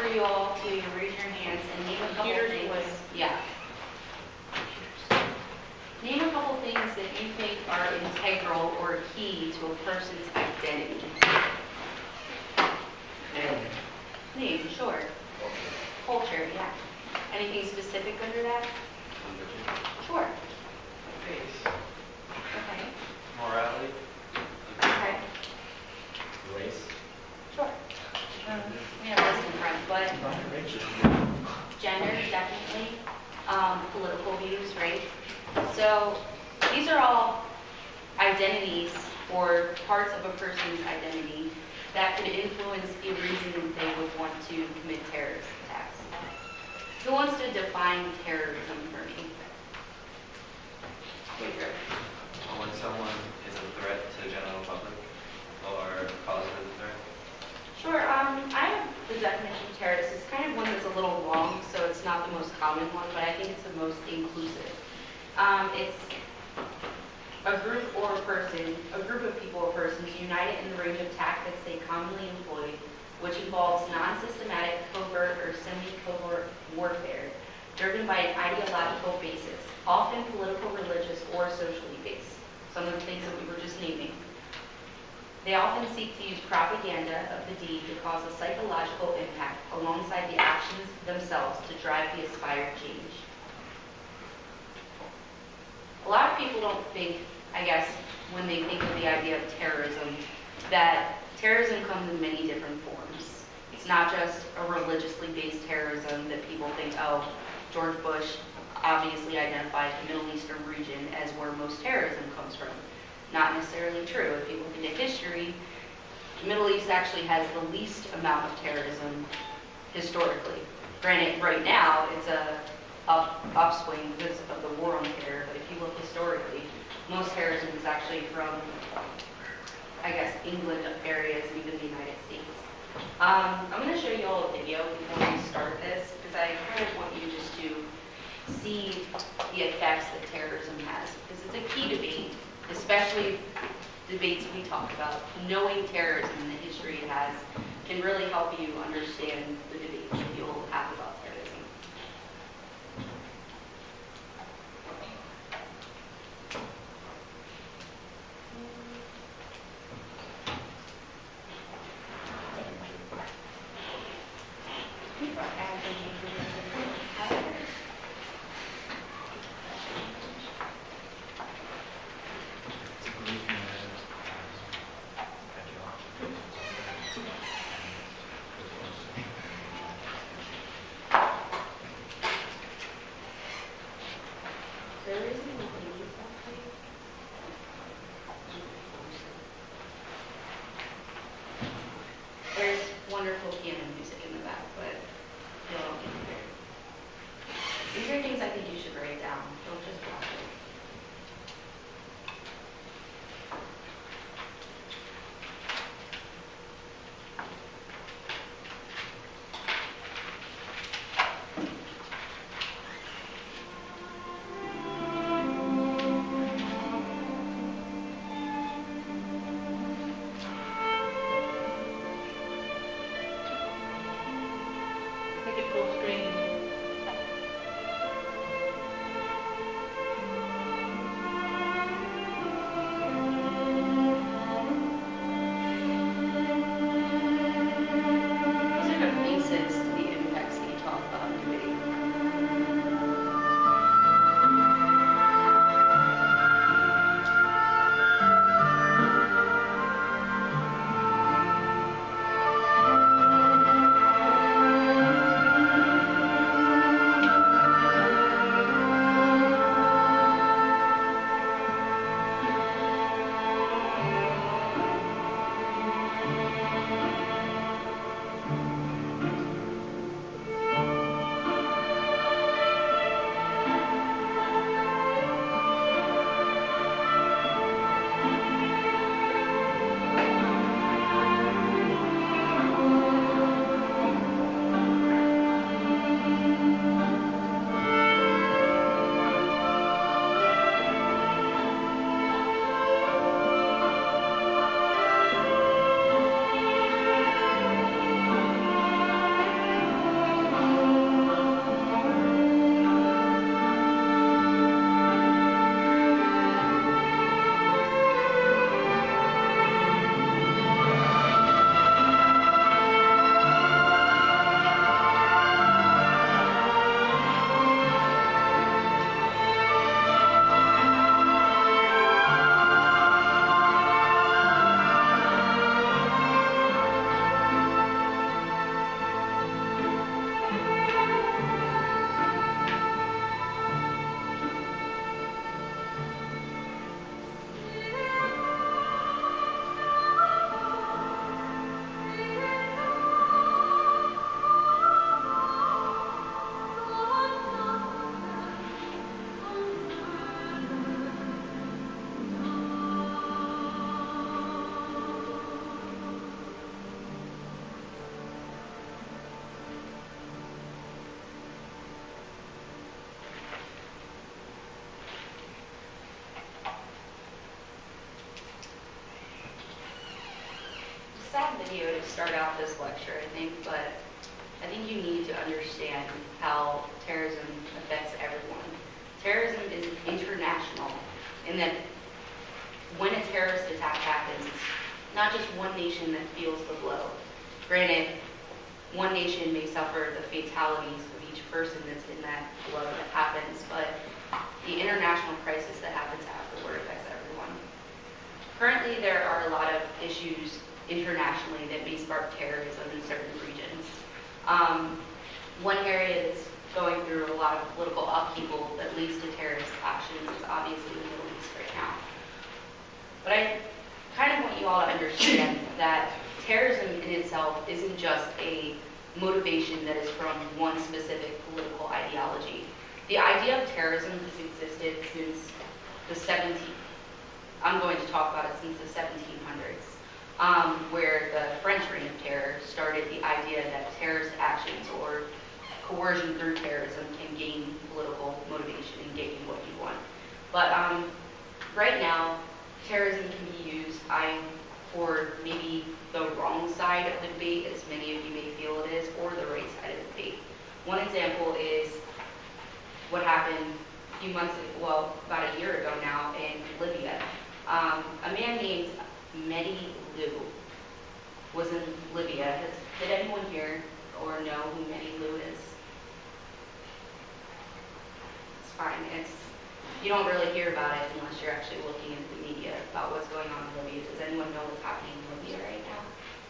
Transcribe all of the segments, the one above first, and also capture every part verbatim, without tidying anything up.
for you all to raise your hands and name a couple Computers things. with- Yeah. Name a couple things that you think are integral or key to a person's identity. Name. Name, sure. Culture, yeah. Anything specific under that? Sure. Face. Okay. Morality. Okay. Race. Sure. Um, we have this in front, but gender, definitely. Um, political views, right? So these are all identities or parts of a person's identity that could influence a reason they would want to commit terrorist attacks. Who wants to define terrorism for me? Pedro. When someone is a threat to the general public or causes a threat? Sure. Um, I have the definition of terrorist. It's kind of one that's a little long, so it's not the most common one, but I think it's the most inclusive. Um, it's a group or a person, a group of people or persons united in the range of tactics they commonly employ, which involves non-systematic, covert, or semi-covert warfare, driven by an ideological basis, often political, religious, or socially based. Some of the things that we were just naming. They often seek to use propaganda of the deed to cause a psychological impact alongside the actions themselves to drive the aspired change. A lot of people don't think, I guess, when they think of the idea of terrorism, that terrorism comes in many different forms. It's not just a religiously based terrorism that people think, oh, George Bush obviously identified the Middle Eastern region as where most terrorism comes from. Not necessarily true. If you look into history, the Middle East actually has the least amount of terrorism historically. Granted, right now, it's a up, upswing because of the war on terror, but if you look historically, most terrorism is actually from, I guess, England areas and even the United States. Um, I'm going to show you all a video before we start this, because I kind of want you just to see the effects that terrorism has, because it's a key debate, especially debates we talk about. Knowing terrorism and the history it has can really help you understand the debates that you'll have about terrorism. There's wonderful piano music in the back, but you'll all get here. These are things I think you should write down. Don't just watch it. you to start out this lecture, I think, but I think you need to understand how terrorism affects everyone. Terrorism is international in that when a terrorist attack happens, it's not just one nation that feels the blow. Granted, one nation may suffer the fatalities of each person that's in that blow that happens, but the international crisis that happens afterward affects everyone. Currently, there are a lot of issues internationally that may spark terrorism in certain regions. Um, one area that's going through a lot of political upheaval that leads to terrorist actions is obviously the Middle East right now. But I kind of want you all to understand that terrorism in itself isn't just a motivation that is from one specific political ideology. The idea of terrorism has existed since the seventeenth. I'm going to talk about it since the seventeen hundreds, um, where the French Reign of Terror started the idea that terrorist actions or coercion through terrorism can gain political motivation and gain what you want. But um, right now, terrorism can be used I, for maybe the wrong side of the debate, as many of you may feel it is, or the right side of the debate. One example is what happened a few months ago, well, about a year ago now in Libya. Um, a man named Mehdi Lou was in Libya. Has, did anyone here or know who Mehdi Lou is? It's fine. It's, you don't really hear about it unless you're actually looking into the media about what's going on in Libya. Does anyone know what's happening in Libya right now?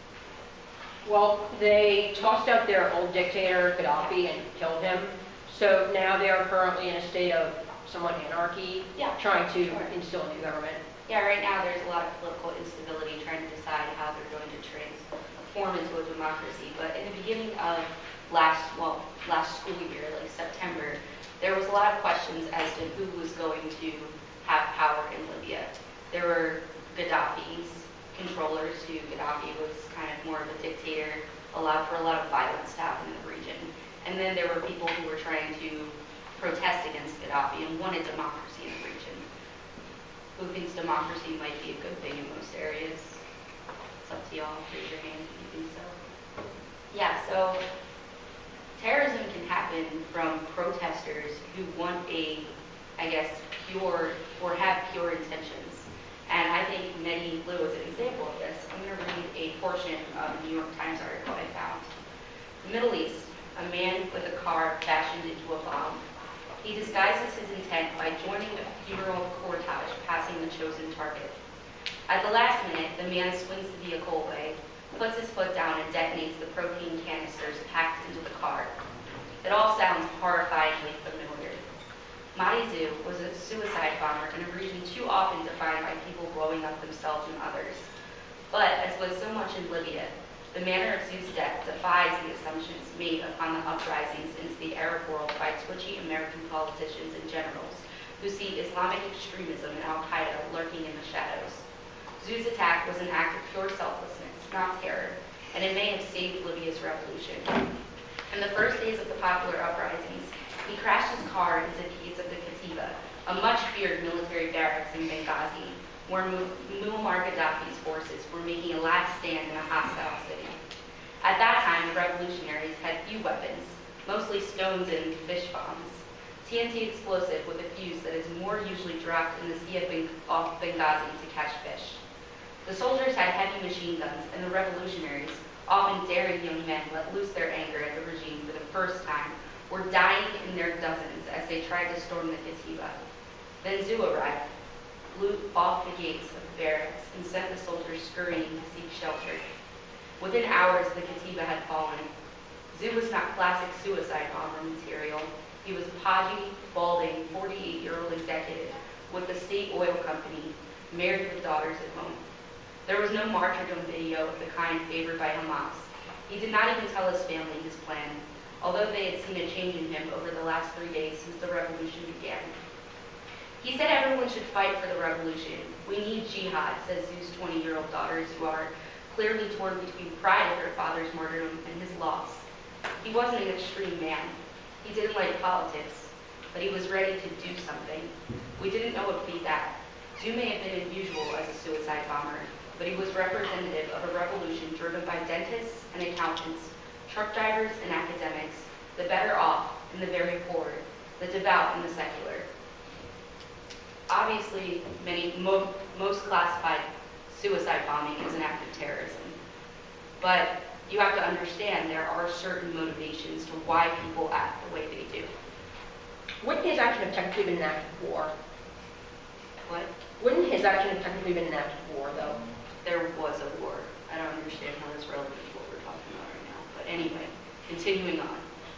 Well, they tossed out their old dictator, Gaddafi, and killed him. So now they are currently in a state of somewhat anarchy, Yeah, trying to sure. instill a new government. Yeah, right now there's a lot of political instability trying to decide how they're going to transform into a democracy. But in the beginning of last, well, last school year, like September, there was a lot of questions as to who was going to have power in Libya. There were Gaddafi's controllers, who Gaddafi was kind of more of a dictator, allowed for a lot of violence to happen in the region. And then there were people who were trying to protest against Gaddafi and wanted democracy in the region. Who thinks democracy might be a good thing in most areas? It's up to y'all. Raise your hand if you think so. Yeah, so terrorism can happen from protesters who want a, I guess, pure, or have pure intentions. And I think Mehdi Lou is an example of this. I'm going to read a portion of the New York Times article I found. The Middle East, a man with a car fashioned into a bomb. He disguises his intent by joining a funeral cortege passing the chosen target. At the last minute, the man swings the vehicle away, puts his foot down, and detonates the propane canisters packed into the car. It all sounds horrifyingly familiar. Mehdi Lou was a suicide bomber in a region too often defined by people blowing up themselves and others. But, as with so much in Libya, the manner of Zou's death defies the assumptions made upon the uprisings into the Arab world by twitchy American politicians and generals who see Islamic extremism and al-Qaeda lurking in the shadows. Zou's attack was an act of pure selflessness, not terror, and it may have saved Libya's revolution. In the first days of the popular uprisings, he crashed his car into the gates of the Katiba, a much-feared military barracks in Benghazi, where Muammar Gaddafi's forces were making a last stand in a hostile city. At that time, the revolutionaries had few weapons, mostly stones and fish bombs. T N T explosive with a fuse that is more usually dropped in the sea of Beng- off Benghazi to catch fish. The soldiers had heavy machine guns, and the revolutionaries, often daring young men, let loose their anger at the regime for the first time, were dying in their dozens as they tried to storm the Katiba. Then Zou arrived, blew off the gates of the barracks, and sent the soldiers scurrying to seek shelter. Within hours, the Katiba had fallen. Zou was not classic suicide bomber material. He was podgy, balding, forty-eight-year-old executive with the state oil company, married with daughters at home. There was no martyrdom video of the kind favored by Hamas. He did not even tell his family his plan, although they had seen a change in him over the last three days since the revolution began. He said everyone should fight for the revolution. We need jihad, says Zou's twenty-year-old daughters, who are clearly torn between pride of their father's martyrdom and his loss. He wasn't an extreme man. He didn't like politics, but he was ready to do something. We didn't know it would be that. Zou may have been unusual as a suicide bomber, but he was representative of a revolution driven by dentists and accountants, truck drivers and academics, the better off and the very poor, the devout and the secular. Obviously, many, mo most classified suicide bombing is an act of terrorism, but you have to understand there are certain motivations to why people act the way they do. Wouldn't his action have technically been an act of war? What? Wouldn't his action have technically been an act of war, though? There was a war. I don't understand how that's relevant to what we're talking about right now. But anyway, continuing on.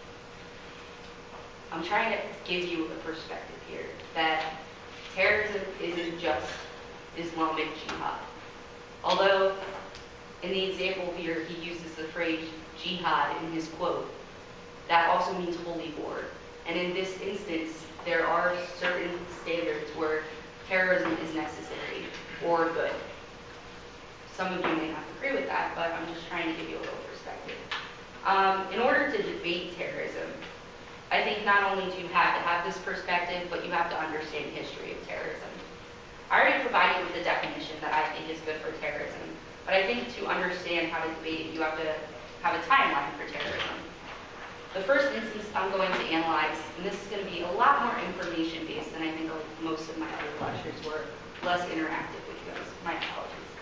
I'm trying to give you a perspective here that terrorism isn't just Islamic jihad. Although, in the example here, he uses the phrase jihad in his quote, that also means holy war. And in this instance, there are certain standards where terrorism is necessary or good. Some of you may not agree with that, but I'm just trying to give you a little perspective. Um, in order to debate terrorism, I think not only do you have to have this perspective, but you have to understand the history of terrorism. I already provided you with the definition that I think is good for terrorism, but I think to understand how to debate it, you have to have a timeline for terrorism. The first instance I'm going to analyze, and this is going to be a lot more information-based than I think most of my other lectures were, less interactive with you guys. My apologies.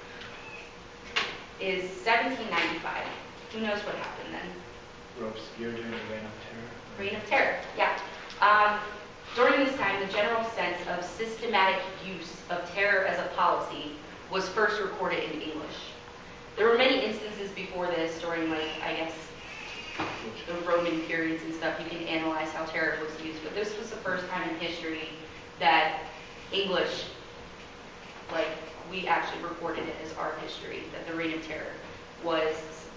Is seventeen ninety-five. Who knows what happened then? Robespierre during the Reign of Terror. Reign of Terror, yeah. Um, during this time, the general sense of systematic use of terror as a policy was first recorded in English. There were many instances before this during, like, I guess, the Roman periods and stuff. You can analyze how terror was used, but this was the first time in history that English, like, we actually recorded it as our history, that the Reign of Terror was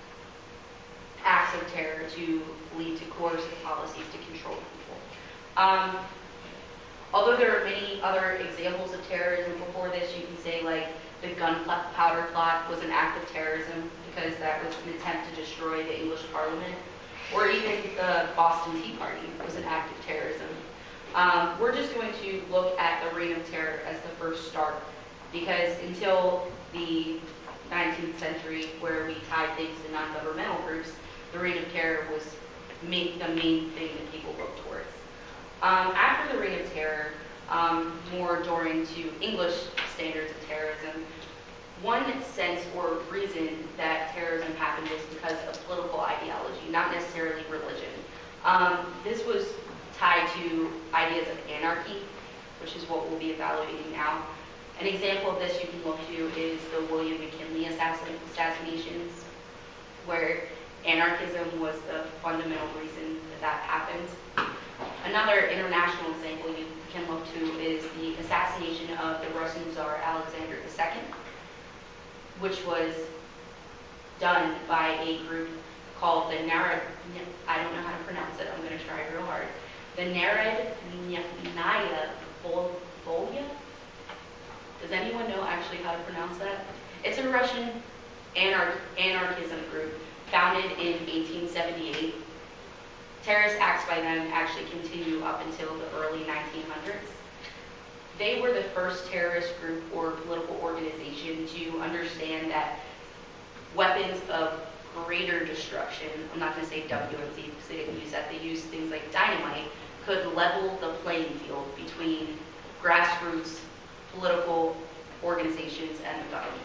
acts of terror to lead to coercive policies to control people. Um, although there are many other examples of terrorism before this, you can say like the gunpowder plot was an act of terrorism because that was an attempt to destroy the English Parliament, or even the Boston Tea Party was an act of terrorism. Um, we're just going to look at the Reign of Terror as the first start, because until the nineteenth century, where we tied things to non-governmental groups, the Reign of Terror was main, the main thing that people looked towards. Um, after the Reign of Terror, um, more during to English standards of terrorism, one sense or reason that terrorism happened was because of political ideology, not necessarily religion. Um, this was tied to ideas of anarchy, which is what we'll be evaluating now. An example of this you can look to is the William McKinley assassin assassinations, where anarchism was the fundamental reason that that happened. Another international example you can look to is the assassination of the Russian Tsar Alexander the Second, which was done by a group called the Narad, I don't know how to pronounce it, I'm going to try real hard, the Narodnaya Volya? Does anyone know actually how to pronounce that? It's a Russian anar anarchism group founded in eighteen seventy-eight. Terrorist acts by them actually continue up until the early nineteen hundreds. They were the first terrorist group or political organization to understand that weapons of greater destruction, I'm not going to say W M D because they didn't use that, they used things like dynamite, could level the playing field between grassroots political organizations and the government.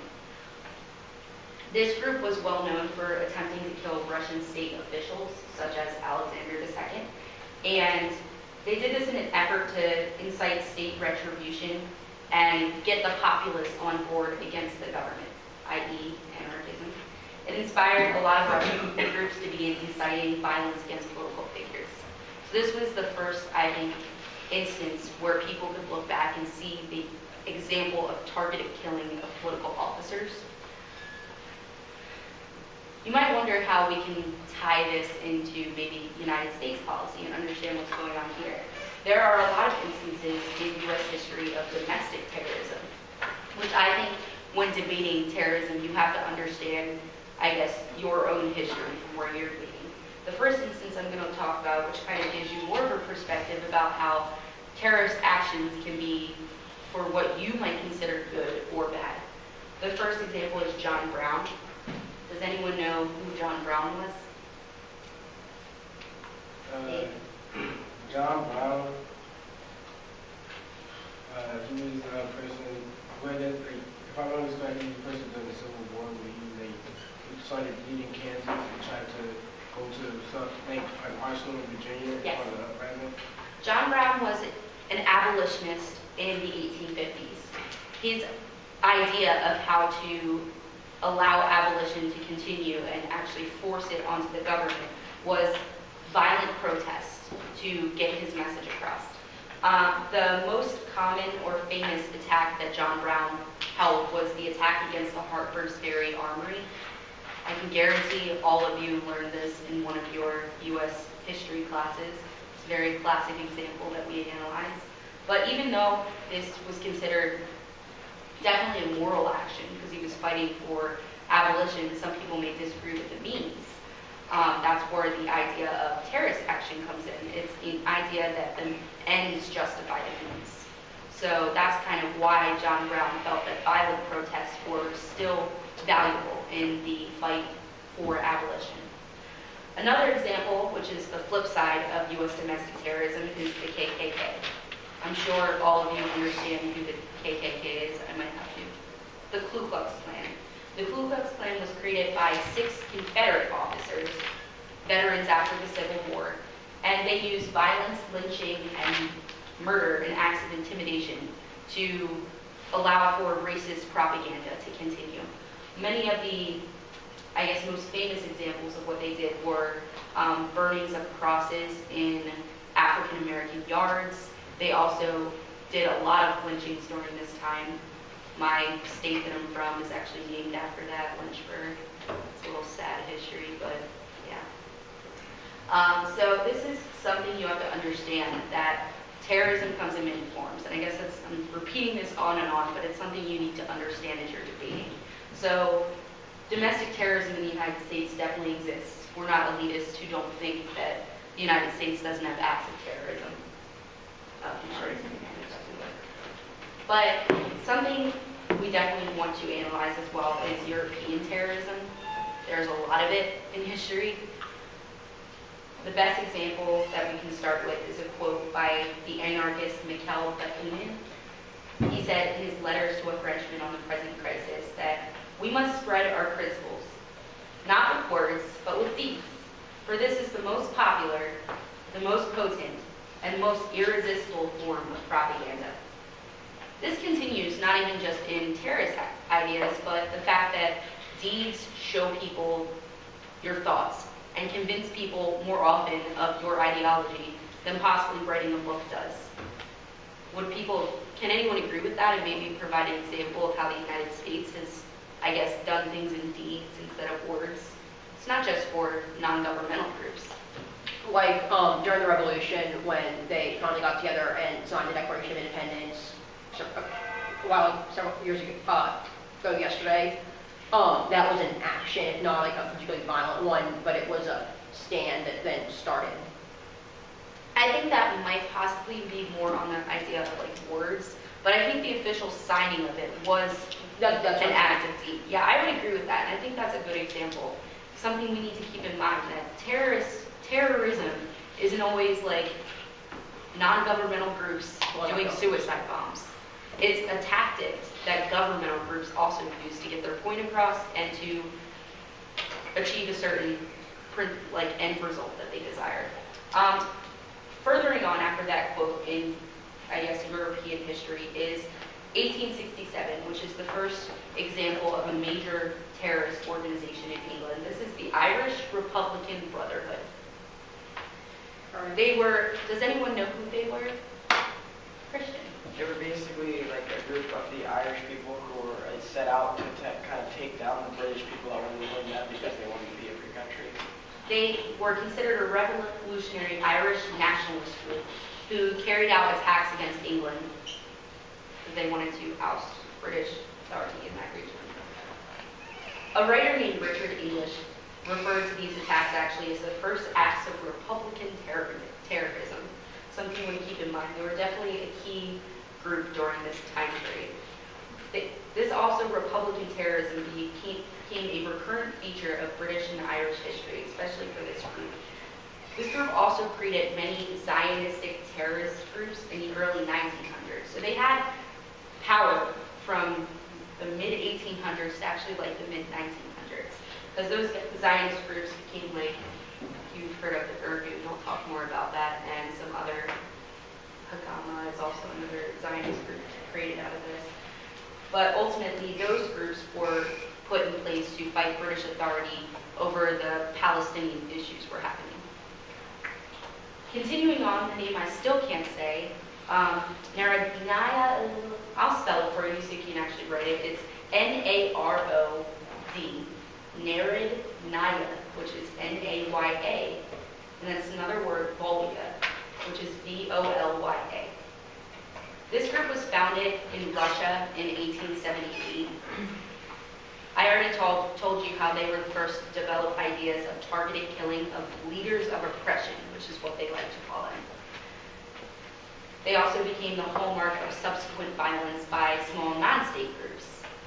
This group was well known for attempting to kill Russian state officials, such as Alexander the Second, and they did this in an effort to incite state retribution and get the populace on board against the government, that is anarchism. It inspired a lot of Russian groups to begin inciting violence against political figures. So this was the first, I think, instance where people could look back and see the example of targeted killing of political officers. You might wonder how we can tie this into maybe United States policy and understand what's going on here. There are a lot of instances in U S history of domestic terrorism, which I think when debating terrorism, you have to understand, I guess, your own history from where you're debating. The first instance I'm going to talk about, which kind of gives you more of a perspective about how terrorist actions can be for what you might consider good or bad. The first example is John Brown. Does anyone know who John Brown was? Uh, John Brown, uh, he was a person, whether, like, if I remember correctly, he was a person during the Civil War where he, like, he started leading Kansas and tried to go to some, like, an arsenal in Virginia Yes. on the uprising. John Brown was an abolitionist in the eighteen fifties. His idea of how to allow abolition to continue and actually force it onto the government was violent protest to get his message across. Um, the most common or famous attack that John Brown held was the attack against the Harper's Ferry Armory. I can guarantee all of you learned this in one of your U S history classes. It's a very classic example that we analyze. But even though this was considered definitely a moral action because he was fighting for abolition, some people may disagree with the means. Um, that's where the idea of terrorist action comes in. It's the idea that the ends justify the means. So that's kind of why John Brown felt that violent protests were still valuable in the fight for abolition. Another example, which is the flip side of U S domestic terrorism, is the K K K. I'm sure all of you understand who the K K K is. I might have to. The Ku Klux Klan. The Ku Klux Klan was created by six Confederate officers, veterans after the Civil War, and they used violence, lynching, and murder and acts of intimidation to allow for racist propaganda to continue. Many of the, I guess, most famous examples of what they did were um, burnings of crosses in African American yards. They also did a lot of lynchings during this time. My state that I'm from is actually named after that, Lynchburg. It's a little sad history, but yeah. Um, so this is something you have to understand, that terrorism comes in many forms. And I guess that's, I'm repeating this on and on, but it's something you need to understand as you're debating. So domestic terrorism in the United States definitely exists. We're not elitists who don't think that the United States doesn't have acts of terrorism. Uh, I'm sure. But something we definitely want to analyze as well is European terrorism. There's a lot of it in history. The best example that we can start with is a quote by the anarchist Mikhail Bakunin. He said in his letters to a Frenchman on the present crisis that we must spread our principles, not with words, but with deeds. For this is the most popular, the most potent, and most irresistible form of propaganda. This continues not even just in terrorist ideas, but the fact that deeds show people your thoughts and convince people more often of your ideology than possibly writing a book does. Would people, can anyone agree with that and maybe provide an example of how the United States has, I guess, done things in deeds instead of words? It's not just for non-governmental groups. Like um, during the Revolution, when they finally got together and signed the Declaration of Independence, so, uh, a while, several years ago, uh, ago yesterday, um, that was an action, not like a particularly violent one, but it was a stand that then started. I think that might possibly be more on the idea of like words, but I think the official signing of it was That, that's an what act of deed. Yeah, I would agree with that, and I think that's a good example. Something we need to keep in mind, that terrorist, terrorism isn't always like non-governmental groups Well, doing no. suicide bombs. It's a tactic that governmental groups also use to get their point across and to achieve a certain print, like end result that they desire. Um, furthering on after that quote in, I guess, European history is eighteen sixty-seven, which is the first example of a major terrorist organization in England. This is the Irish Republican Brotherhood. They were, does anyone know who they were? Christian. They were basically like a group of the Irish people who were uh, set out to ta- kind of take down the British people that wanted to win that because they wanted to be a free country. They were considered a revolutionary Irish nationalist group who carried out attacks against England because they wanted to oust British authority in that region. A writer named Richard English referred to these attacks actually as the first acts of Republican terror- terrorism. Something we keep in mind. They were definitely a key group during this time period. They- This also Republican terrorism became, became a recurrent feature of British and Irish history, especially for this group. This group also created many Zionistic terrorist groups in the early nineteen hundreds. So they had power from the mid eighteen hundreds to actually like the mid nineteen hundreds. Because those Zionist groups became like, you've heard of the Irgun, I'll talk more about that, and some other, Haganah is also another Zionist group created out of this. But ultimately, those groups were put in place to fight British authority over the Palestinian issues were happening. Continuing on, the name I still can't say, um, Narodnaya, I'll spell it for you so you can actually write it. It's N A R O D, Narodnaya, which is N A Y A, and that's another word, Volga, which is V O L Y A. This group was founded in Russia in eighteen seventy-eight. I already told, told you how they were the first to develop ideas of targeted killing of leaders of oppression, which is what they like to call them. They also became the hallmark of subsequent violence by small non-state groups.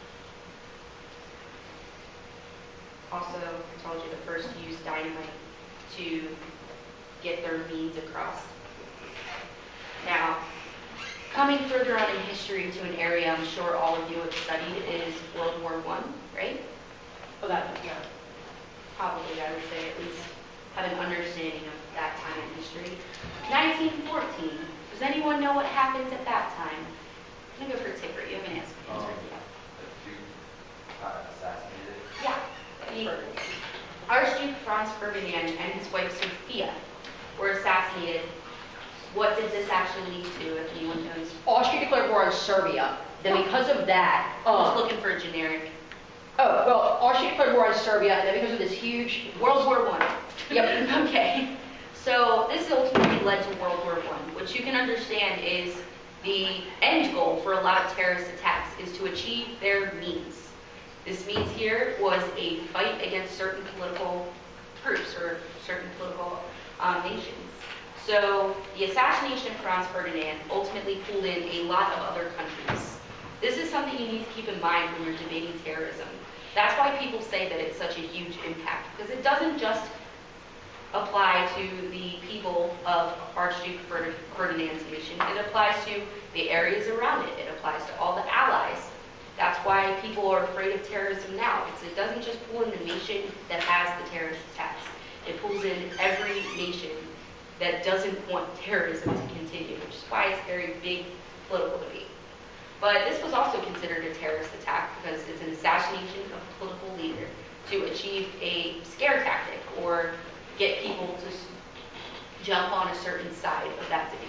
Also, I told you the first used dynamite to get their means across. Now, coming further on in history to an area I'm sure all of you have studied is World War One, right? Oh, that, yeah. Probably, I would say, at least have an understanding of that time in history. nineteen fourteen. Does anyone know what happened at that time? I'm going to go for Tigger. You haven't asked me. Um, yet. the Duke got assassinated. Yeah. The Archduke Franz Ferdinand and his wife Sophia were assassinated. What did this actually lead to, if anyone knows? Austria declared war on Serbia. Then because of that, I was um, looking for a generic. oh, well, Austria declared war on Serbia, and then because of this huge, World War One. Yep. Okay. So this ultimately led to World War One, which you can understand is the end goal for a lot of terrorist attacks is to achieve their means. This means here was a fight against certain political groups or certain political um, nations. So the assassination of Franz Ferdinand ultimately pulled in a lot of other countries. This is something you need to keep in mind when you're debating terrorism. That's why people say that it's such a huge impact, because it doesn't just apply to the people of Archduke Ferdinand's nation. It applies to the areas around it. It applies to all the allies. That's why people are afraid of terrorism now. It's, it doesn't just pull in the nation that has the terrorist attacks. It pulls in every nation that doesn't want terrorism to continue, which is why it's a very big political debate. But this was also considered a terrorist attack because it's an assassination of a political leader to achieve a scare tactic or get people to s- jump on a certain side of that debate.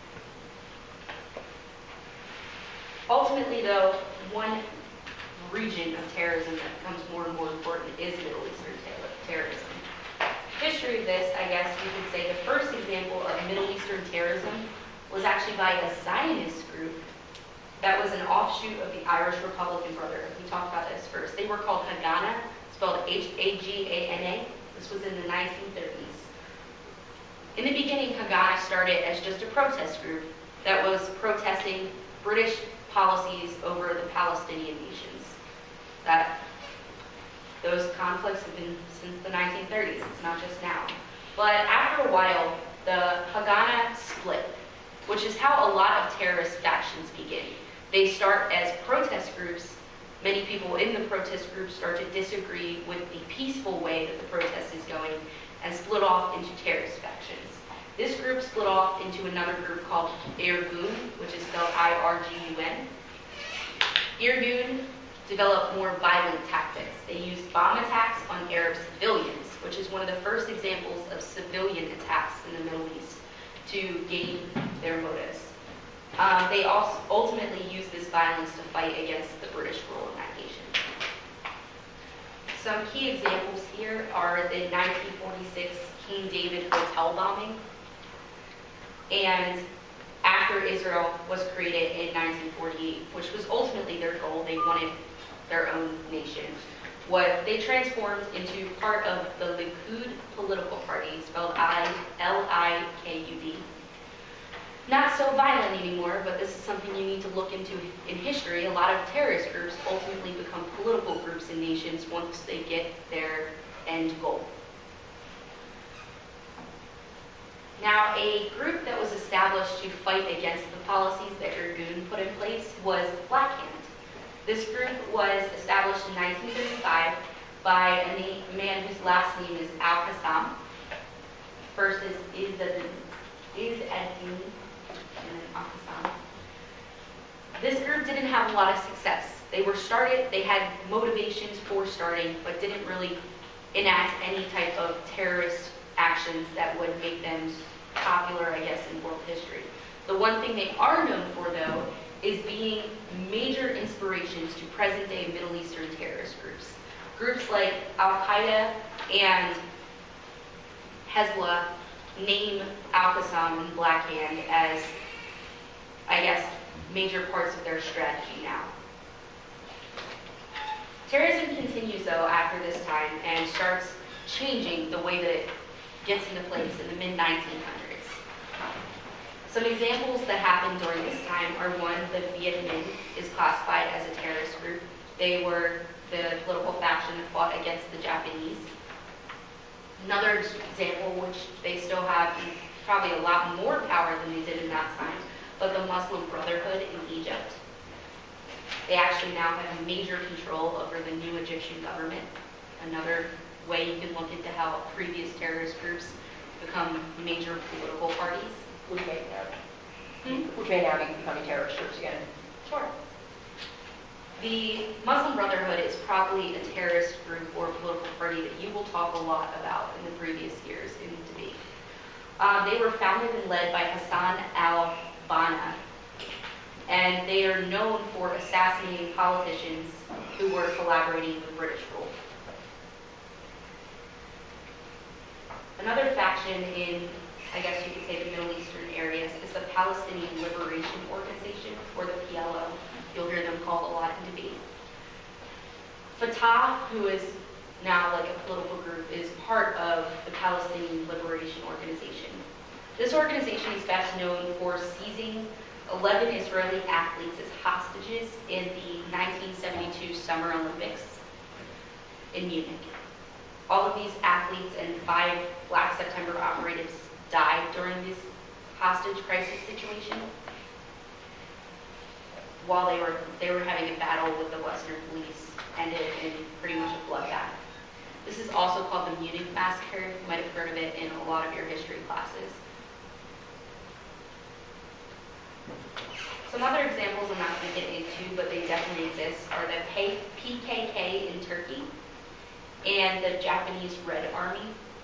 Ultimately, though, one region of terrorism that becomes more and more important is Middle Eastern ter- terrorism. History of this, I guess you could say the first example of Middle Eastern terrorism was actually by a Zionist group that was an offshoot of the Irish Republican Brotherhood. We talked about this first. They were called Haganah, spelled H A G A N A. This was in the nineteen thirties. In the beginning, Haganah started as just a protest group that was protesting British policies over the Palestinian nations. That those conflicts have been since the nineteen thirties. It's not just now. But after a while, the Haganah split, which is how a lot of terrorist factions begin. They start as protest groups. Many people in the protest groups start to disagree with the peaceful way that the protest is going and split off into terrorist factions. This group split off into another group called Irgun, which is spelled I R G U N. Irgun developed more violent tactics. They used bomb attacks on Arab civilians, which is one of the first examples of civilian attacks in the Middle East to gain their motives. Um, they also ultimately used this violence to fight against the British rule in that nation. Some key examples here are the nineteen forty-six King David Hotel bombing, and after Israel was created in nineteen forty-eight, which was ultimately their goal. They wanted their own nation. What they transformed into part of the Likud political party, spelled I L I K U D. not so violent anymore, but this is something you need to look into in history. A lot of terrorist groups ultimately become political groups in nations once they get their end goal. Now, a group that was established to fight against the policies that Irgun put in place was Black Hand. This group was established in nineteen thirty-five by a name, man whose last name is Al-Qassam. First is Izz-ad-Din, Izz-ad-Din, and then Al-Qassam. This group didn't have a lot of success. They were started, they had motivations for starting, but didn't really enact any type of terrorist actions that would make them popular, I guess, in world history. The one thing they are known for, though, is being major inspirations to present-day Middle Eastern terrorist groups. Groups like Al-Qaeda and Hezbollah name Al-Qassam and Black Hand as, I guess, major parts of their strategy now. Terrorism continues, though, after this time and starts changing the way that it gets into place in the mid nineteen hundreds. Some examples that happened during this time are, one, the Viet Minh is classified as a terrorist group. They were the political faction that fought against the Japanese. Another example, which they still have probably a lot more power than they did in that time, but the Muslim Brotherhood in Egypt. They actually now have major control over the new Egyptian government. Another way you can look into how previous terrorist groups become major political parties. Which may now, Hmm? which may now be becoming terrorist groups again. Sure. The Muslim Brotherhood is probably a terrorist group or political party that you will talk a lot about in the previous years in debate. Um, they were founded and led by Hassan al-Banna, and they are known for assassinating politicians who were collaborating with British rule. Another faction in, I guess you could say, the Middle Eastern areas is the Palestinian Liberation Organization, or the P L O. You'll hear them called a lot in debate. Fatah, who is now like a political group, is part of the Palestinian Liberation Organization. This organization is best known for seizing eleven Israeli athletes as hostages in the nineteen seventy-two Summer Olympics in Munich. All of these athletes and five Black September operatives died during this hostage crisis situation while they were they were having a battle with the Western police, ended in pretty much a bloodbath. This is also called the Munich Massacre. You might have heard of it in a lot of your history classes. Some other examples I'm not going to get into, but they definitely exist, are the P K K in Turkey and the Japanese Red Army.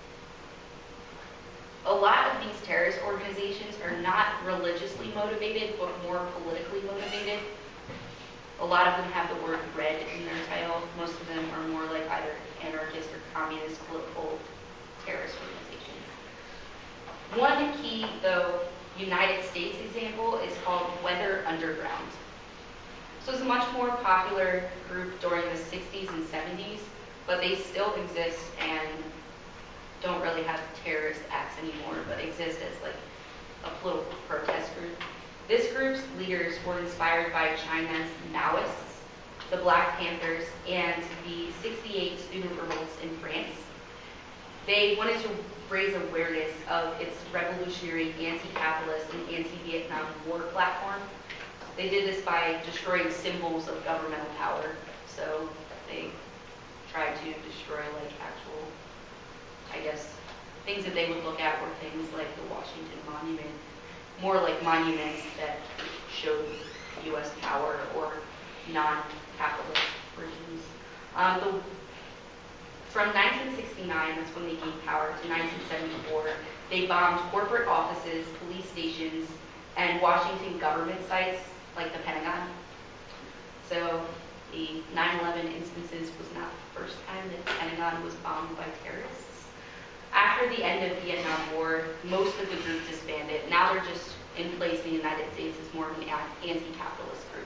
A lot of these terrorist organizations are not religiously motivated, but more politically motivated. A lot of them have the word red in their title. Most of them are more like either anarchist or communist political terrorist organizations. One key, though, United States example is called Weather Underground. So it's a much more popular group during the sixties and seventies, but they still exist and don't really have terrorist acts anymore, but exist as like a political protest group. This group's leaders were inspired by China's Maoists, the Black Panthers, and the sixty-eight student revolts in France. They wanted to raise awareness of its revolutionary anti-capitalist and anti-Vietnam War platform. They did this by destroying symbols of governmental power. So they tried to destroy like actual, I guess, things that they would look at were things like the Washington Monument, more like monuments that showed U S power or non-capitalist regimes. Um, the, from nineteen sixty-nine, that's when they gained power, to nineteen seventy-four, they bombed corporate offices, police stations, and Washington government sites like the Pentagon. So the nine eleven instances was not the first time that the Pentagon was bombed by terrorists. After the end of the Vietnam War, most of the group disbanded. Now they're just in place in the United States as more of an anti-capitalist group.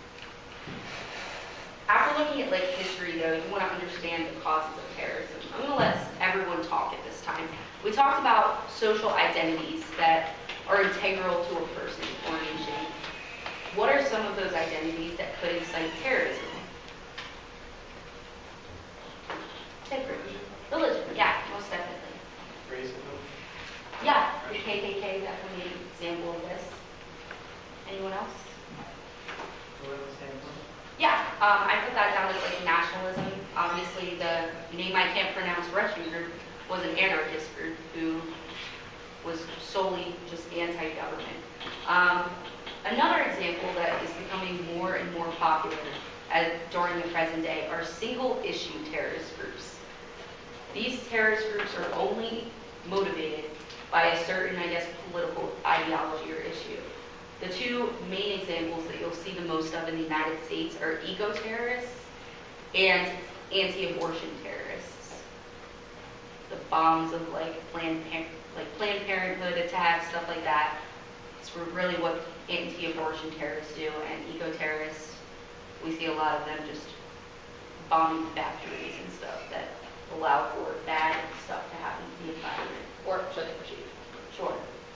After looking at like history, though, you want to understand the causes of terrorism. I'm going to let everyone talk at this time. We talked about social identities that are integral to a person or nation. What are some of those identities that could incite terrorism? Integrity. Religion, yeah, most definitely. Racism? Yeah, the K K K definitely an example of this. Anyone else? Political standpoint? Yeah, um, I put that down as like nationalism. Obviously, the name I can't pronounce Russian group was an anarchist group who was solely just anti-government. Um, another example that is becoming more and more popular as, during the present day are single-issue terrorist groups. These terrorist groups are only motivated by a certain, I guess, political ideology or issue. The two main examples that you'll see the most of in the United States are eco-terrorists and anti-abortion terrorists. The bombs of like Planned, like Planned Parenthood attacks, stuff like that. It's really what anti-abortion terrorists do, and eco-terrorists, we see a lot of them just bombing factories and stuff that allow for bad stuff to happen to the environment. Or so they perceive. Sure.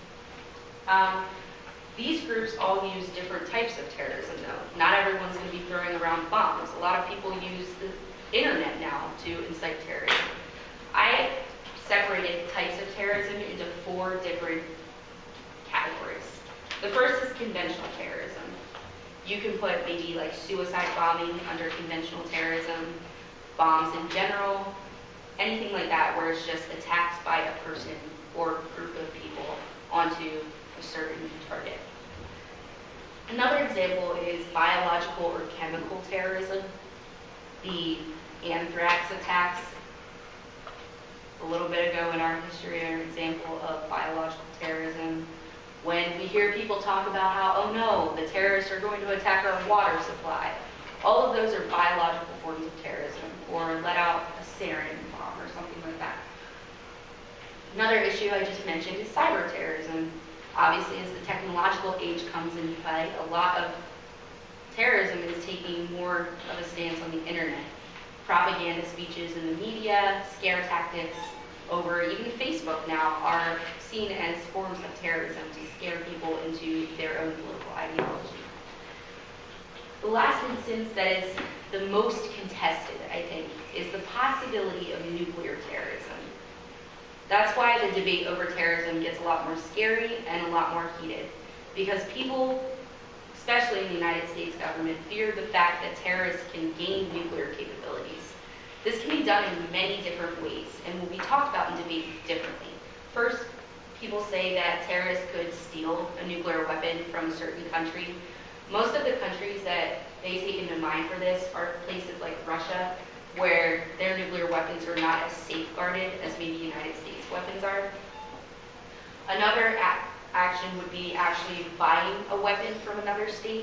Um, these groups all use different types of terrorism, though. Not everyone's going to be throwing around bombs. A lot of people use the internet now to incite terrorism. I separated types of terrorism into four different categories. The first is conventional terrorism. You can put maybe like suicide bombing under conventional terrorism, bombs in general, anything like that where it's just attacks by a person or group of people onto a certain target. Another example is biological or chemical terrorism. The anthrax attacks a little bit ago in our history are an example of biological terrorism. When we hear people talk about how, oh no, the terrorists are going to attack our water supply, all of those are biological forms of terrorism, or let out a sarin bomb or something like that. Another issue I just mentioned is cyber terrorism. Obviously, as the technological age comes into play, a lot of terrorism is taking more of a stance on the internet. Propaganda speeches in the media, scare tactics over even Facebook now are seen as forms of terrorism to scare people into their own political ideology. The last instance that is the most contested, I think, is the possibility of nuclear terrorism. That's why the debate over terrorism gets a lot more scary and a lot more heated, because people, especially in the United States government, fear the fact that terrorists can gain nuclear capabilities. This can be done in many different ways and will be talked about in debate differently. First, people say that terrorists could steal a nuclear weapon from a certain country. Most of the countries that they take into mind for this are places like Russia, where their nuclear weapons are not as safeguarded as maybe United States weapons are. Another a- action would be actually buying a weapon from another state.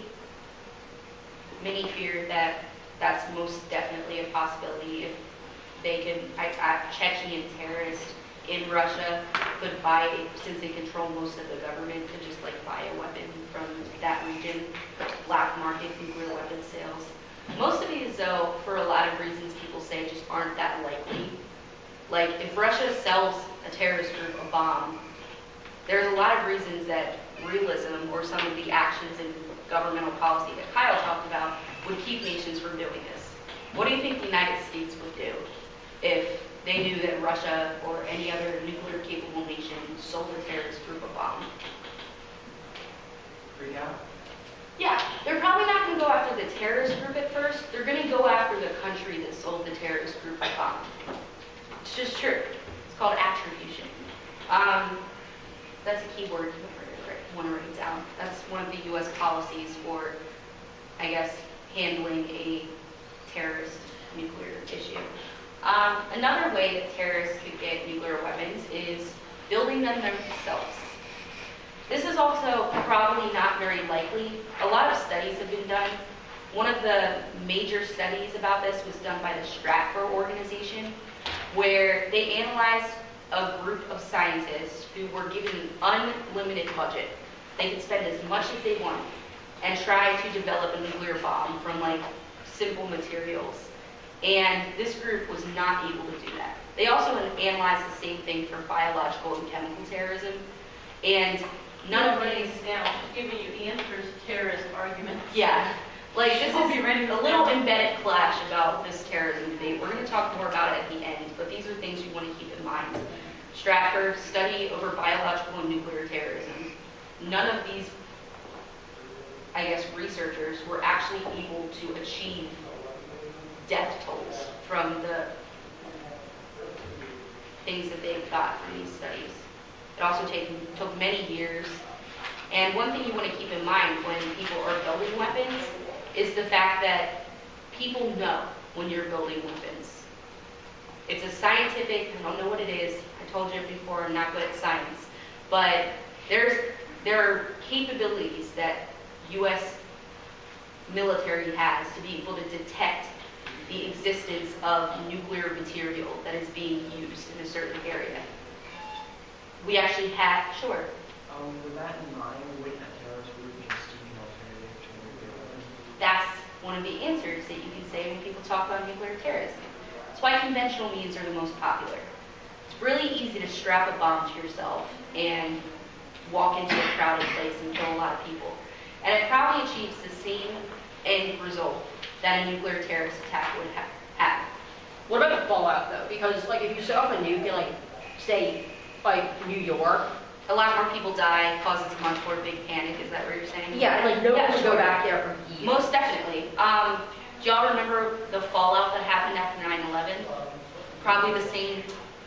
Many fear that that's most definitely a possibility if they can, a, a Chechen terrorist in Russia could buy, since they control most of the government, could just like buy a weapon from that region, black market nuclear weapon sales. Most of these, though, for a lot of reasons people say just aren't that likely. Like, if Russia sells a terrorist group a bomb, there's a lot of reasons that realism or some of the actions in governmental policy that Kyle talked about would keep nations from doing this. What do you think the United States would do if they knew that Russia or any other nuclear-capable nation sold a terrorist group a bomb? Freak out? Yeah, they're probably not going to go after the terrorist group at first. They're going to go after the country that sold the terrorist group a bomb. It's just true. It's called attribution. Um, that's a key word you want to write down. That's one of the U S policies for, I guess, handling a terrorist nuclear issue. Um, another way that terrorists could get nuclear weapons is building them themselves. This is also probably not very likely. A lot of studies have been done. One of the major studies about this was done by the Stratfor organization, where they analyzed a group of scientists who were given an unlimited budget. They could spend as much as they want and try to develop a nuclear bomb from like simple materials. And this group was not able to do that. They also analyzed the same thing for biological and chemical terrorism. And None of writing these, this down, she's giving you answers to terrorist arguments. yeah, like this I'll be writing is this a little down. embedded clash about this terrorism debate. We're going to talk more about it at the end, but these are things you want to keep in mind. Stratford, study over biological and nuclear terrorism. None of these, I guess, researchers were actually able to achieve death tolls from the things that they've got from these studies. It also take, took many years. And one thing you want to keep in mind when people are building weapons is the fact that people know when you're building weapons. It's a scientific, I don't know what it is, I told you before, I'm not good at science, but there's there are capabilities that U S military has to be able to detect the existence of nuclear material that is being used in a certain area. We actually have, sure. Um, with that in mind, wouldn't a terrorist group just be an alternative to nuclear weapons? That's one of the answers that you can say when people talk about nuclear terrorism. That's why conventional means are the most popular. It's really easy to strap a bomb to yourself and walk into a crowded place and kill a lot of people. And it probably achieves the same end result that a nuclear terrorist attack would ha- have. What about the fallout though? Because like if you set off a nuke in like, say, like New York. A lot more people die, causes a much more big panic, is that what you're saying? Yeah, and like no Yeah, one would sure. go back there for years. Most definitely. Um, do y'all remember the fallout that happened after nine eleven? Probably the same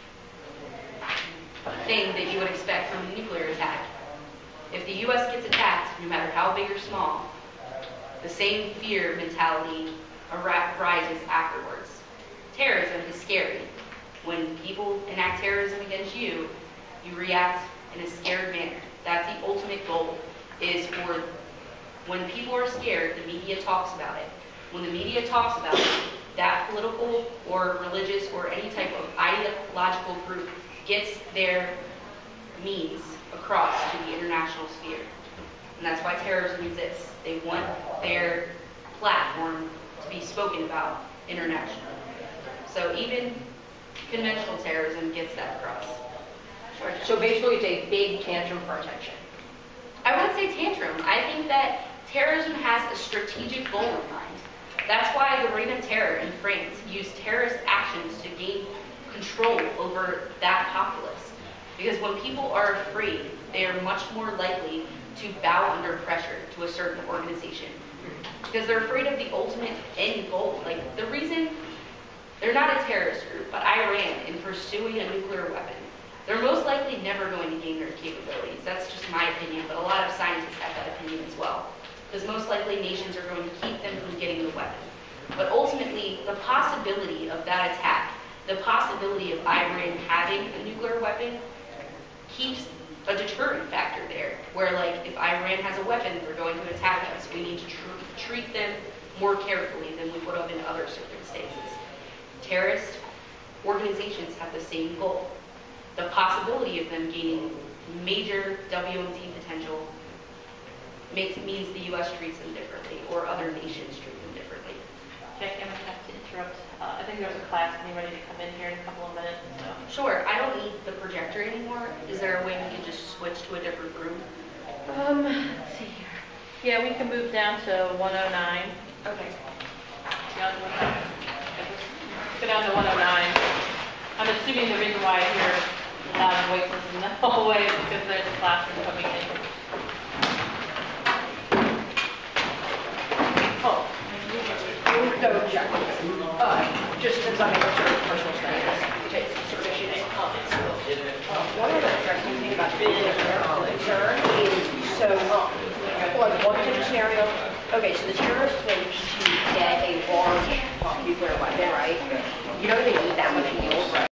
thing that you would expect from a nuclear attack. If the U S gets attacked, no matter how big or small, the same fear mentality ar- rises afterwards. Terrorism is scary. When people enact terrorism against you, you react in a scared manner. That's the ultimate goal, is for when people are scared, the media talks about it. When the media talks about it, that political or religious or any type of ideological group gets their means across to the international sphere. And that's why terrorism exists. They want their platform to be spoken about internationally. So even conventional terrorism gets that across. Sure. So basically it's a big tantrum for attention. I wouldn't say tantrum. I think that terrorism has a strategic goal in mind. That's why the Reign of Terror in France used terrorist actions to gain control over that populace. Because when people are afraid, they are much more likely to bow under pressure to a certain organization. Because they're afraid of the ultimate end goal. Like the reason they're not a terrorist group, but Iran, in pursuing a nuclear weapon, they're most likely never going to gain their capabilities. That's just my opinion, but a lot of scientists have that opinion as well. Because most likely nations are going to keep them from getting the weapon. But ultimately, the possibility of that attack, the possibility of Iran having a nuclear weapon, keeps a deterrent factor there. Where like, if Iran has a weapon, they're going to attack us. We need to tr- treat them more carefully than we would have in other circumstances. Terrorist organizations have the same goal. The possibility of them gaining major W M D potential makes, means the U S treats them differently, or other nations treat them differently. Jackie, I'm going to have to interrupt. Uh, I think there's a class getting ready to come in here in a couple of minutes. So. Sure, I don't need the projector anymore. Is there a way we can just switch to a different room? Um, let's see here. Yeah, we can move down to one oh nine. Okay. Down to one oh nine. Go down to one oh nine. I'm assuming the reason why I hear loud voices in the hallway is because there's a classroom coming in. Oh. No objection. Uh, just since I'm in sort of personal studies, take sort of issue and comments. Uh, one other interesting thing about the concern is, so, um, like one type of scenario, okay, so the terrorists think to get a large nuclear weapon, right? You know they need that much yield, right?